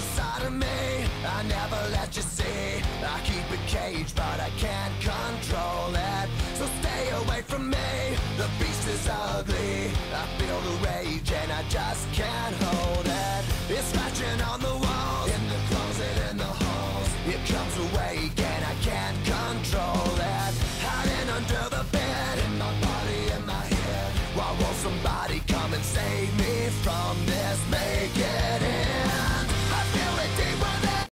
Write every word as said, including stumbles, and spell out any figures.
inside of me, I never let you see. I keep it caged, but I can't control it. So stay away from me, the beast is ugly. I feel the rage and I just can't hold it. It's scratching on the walls, in the closet, in the halls. It comes awake and I can't control it. Hiding under the bed,